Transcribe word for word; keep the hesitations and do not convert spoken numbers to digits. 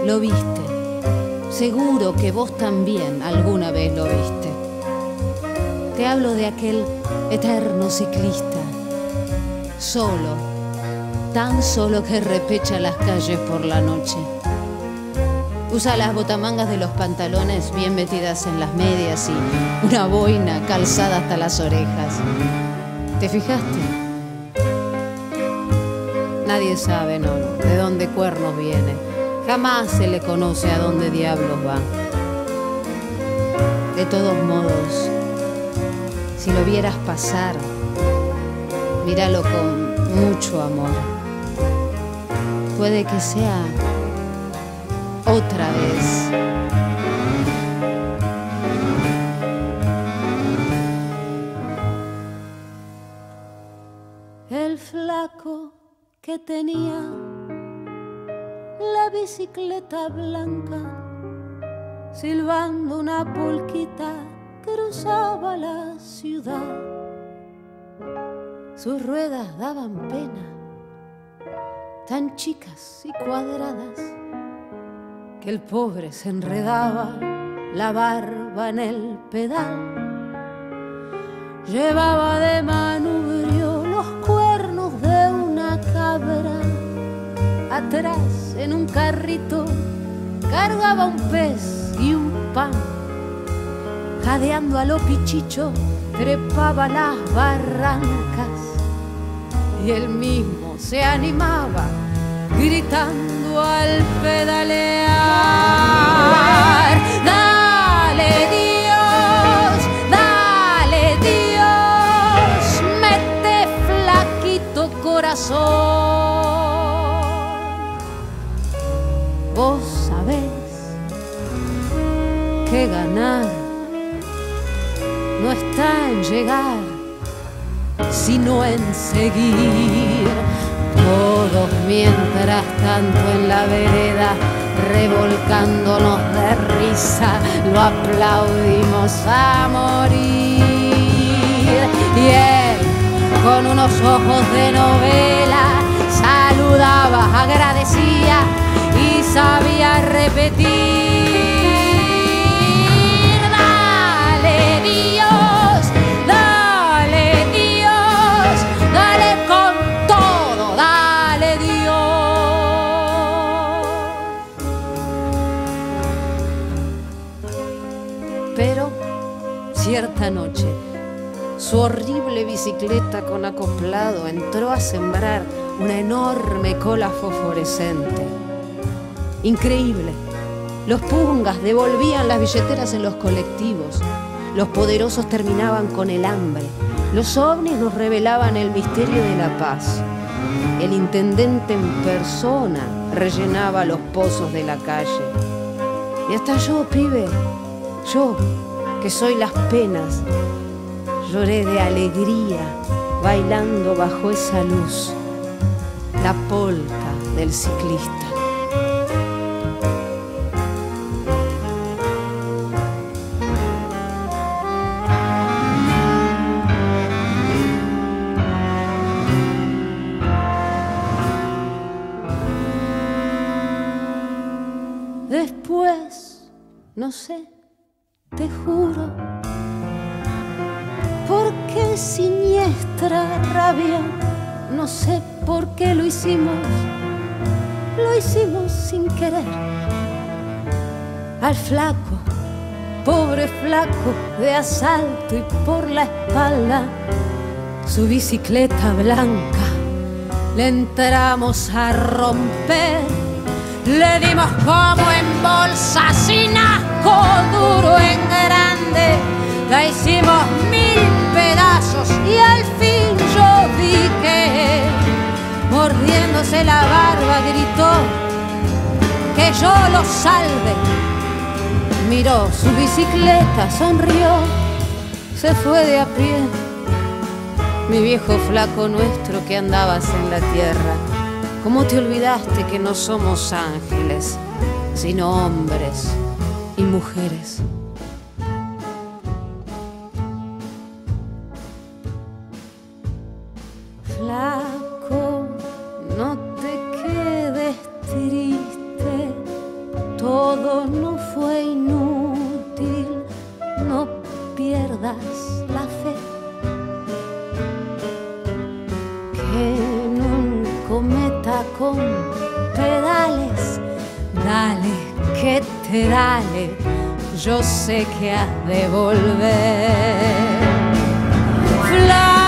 Lo viste. Seguro que vos también alguna vez lo viste. Te hablo de aquel eterno ciclista, solo, tan solo que repecha las calles por la noche. Usa las botamangas de los pantalones bien metidas en las medias y una boina calzada hasta las orejas. ¿Te fijaste? Nadie sabe, no, no, de dónde cuernos viene. Jamás se le conoce a dónde diablos va. De todos modos, si lo vieras pasar, míralo con mucho amor. Puede que sea otra vez. El flaco que tenía la bicicleta blanca, silbando una polquita, cruzaba la ciudad. Sus ruedas daban pena, tan chicas y cuadradas, que el pobre se enredaba la barba en el pedal. Llevaba de manubrio los cuernos de una cabra. Atrás, en un carrito, cargaba un pez y un pan. Jadeando a lo pichicho, trepaba las barrancas. Y él mismo se animaba, gritando al pedalear: dale Dios, dale Dios, mete flaquito corazón. Vos sabés que ganar no está en llegar, sino en seguir. Todos mientras tanto en la vereda, revolcándonos de risa, lo aplaudimos a morir. Y él, con unos ojos de novela, saludaba, agradecía y sabía repetir: dale Dios, dale Dios, dale con todo, dale Dios. Pero cierta noche, su horrible bicicleta con acoplado entró a sembrar una enorme cola fosforescente. Increíble. Los pungas devolvían las billeteras en los colectivos. Los poderosos terminaban con el hambre. Los ovnis nos revelaban el misterio de la paz. El intendente en persona rellenaba los pozos de la calle. Y hasta yo, pibe, yo, que soy las penas, lloré de alegría bailando bajo esa luz la polca del ciclista. Después, no sé, te juro, por qué siniestra rabia, no sé por qué lo hicimos, lo hicimos sin querer. Al flaco, pobre flaco de asalto, y por la espalda su bicicleta blanca le entramos a romper. Le dimos como en bolsa, sin asco, duro en grande. La hicimos mil pedazos y al fin yo vi que él, mordiéndose la barba, gritó que yo lo salve. Miró su bicicleta, sonrió, se fue de a pie. Mi viejo flaco nuestro que andabas en la tierra, ¿cómo te olvidaste que no somos ángeles, sino hombres y mujeres? Flaco, no te quedes triste, laterales, yo sé que has de volver. Fla